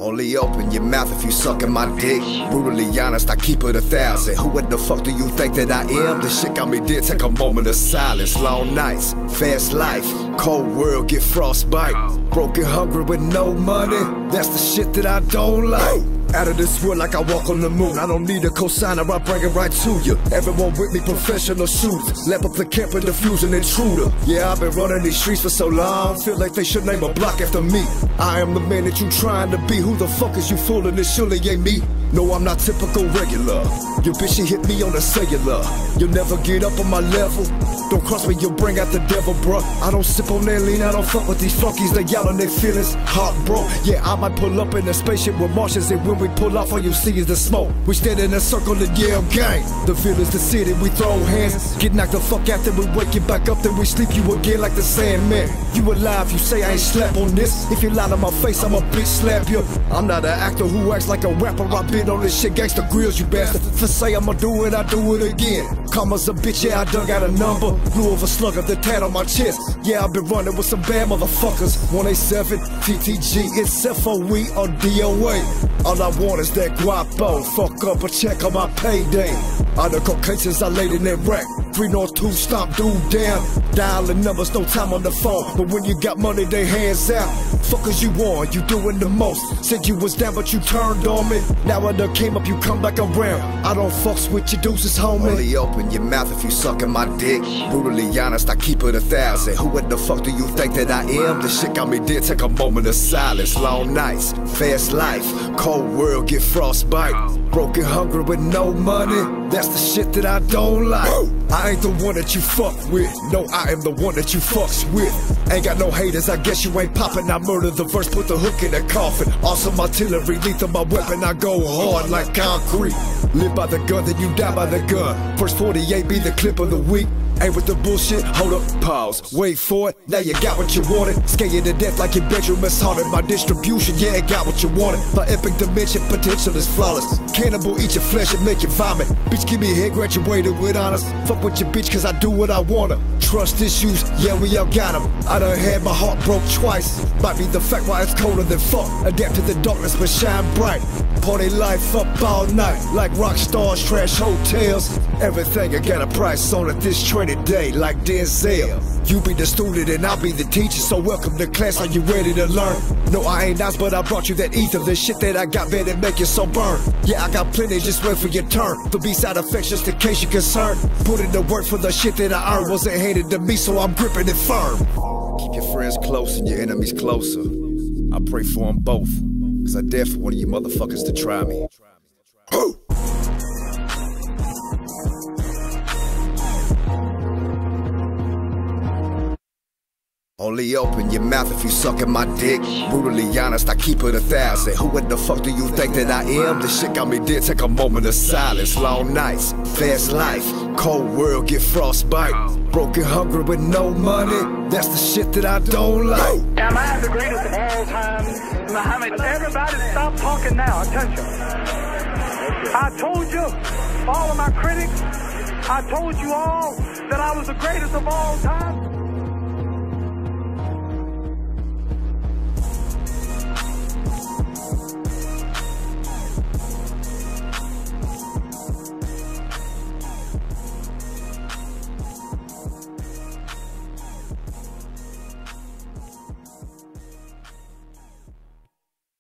Only open your mouth if you sucking my dick. Brutally honest, I keep it 1,000. Who in the fuck do you think that I am? This shit got me dead, take a moment of silence. Long nights, fast life, cold world, get frostbite. Broken, hungry with no money, that's the shit that I don't like. Out of this world like I walk on the moon. I don't need a cosigner, I bring it right to you. Everyone with me, professional shooters. Lap up the camp and defuse an intruder. Yeah, I've been running these streets for so long, feel like they should name a block after me. I am the man that you trying to be. Who the fuck is you fooling? This surely ain't me. No, I'm not typical regular. Your bitch, she hit me on the cellular. You'll never get up on my level. Don't cross me, you'll bring out the devil, bruh. I don't sip on that lean, I don't fuck with these flunkies. They yell on their feelings, heart broke. Yeah, I might pull up in a spaceship with Martians, and when we pull off, all you see is the smoke. We stand in a circle and yell gang. The village, the city, we throw hands. Get knocked the fuck out, then we wake you back up, then we sleep you again like the Sandman. You alive, you say I ain't slap on this. If you lie to my face, I'ma bitch slap you. I'm not an actor who acts like a rapper. I've been on this shit, gangsta grills, you bastard. For say I'ma do it, I do it again. Karma's a bitch, yeah, I done got a number. Blew over slugger, the tat on my chest. Yeah, I've been running with some bad motherfuckers. 187, TTG, it's FOE or DOA. All I want is that guapo. Fuck up a check on my payday. All the Caucasians I laid in that rack. 302, stomp dude down. Dialing numbers, no time on the phone. But when you got money, they hands out. Fuckers you on, you doing the most. Said you was down, but you turned on me. Now I done came up, you come back around. I don't fucks with your deuces, homie. Only open your mouth if you sucking my dick. Brutally honest, I keep it 1,000. Who in the fuck do you think that I am? This shit got me dead, take a moment of silence. Long nights, fast life, cold world, get frostbite. Broken, hungry with no money, that's the shit that I don't like. I ain't the one that you fuck with, no, I am the one that you fucks with. Ain't got no haters, I guess you ain't poppin'. I murder the verse, put the hook in the coffin. Awesome artillery, lethal my weapon, I go hard like concrete. Live by the gun, then you die by the gun. First 48 be the clip of the week. Ain't with the bullshit, hold up, pause, wait for it. Now you got what you wanted. Scare you to death like your bedroom is haunted. My distribution, yeah, it got what you wanted. My epic dimension, potential is flawless. Cannibal, eat your flesh and make you vomit. Bitch, give me a head, graduated with honors. Fuck with your bitch, cause I do what I wanna. Trust issues, yeah, we all got them. I done had my heart broke twice. Might be the fact why it's colder than fuck. Adapt to the darkness, but shine bright. Party life up all night, like rock stars, trash hotels. Everything I got a price on it this training day, like Denzel. You be the student and I'll be the teacher, so welcome to class, are you ready to learn? No, I ain't nice, but I brought you that ether. The shit that I got better make you so burn. Yeah, I got plenty, just wait for your turn. The B-side effects, just in case you're concerned. Put in the work for the shit that I earned. Wasn't handed to me, so I'm gripping it firm. Keep your friends close and your enemies closer. I pray for them both, cause I dare for one of you motherfuckers to try me. Only open your mouth if you sucking my dick. Brutally honest, I keep it 1,000. Who in the fuck do you think that I am? This shit got me dead, take a moment of silence. Long nights, fast life, cold world, get frostbite. Broken, hungry with no money, that's the shit that I don't like. Am I the greatest of all time? Muhammad, everybody stop talking now, attention. I told you, all of my critics, I told you all that I was the greatest of all time.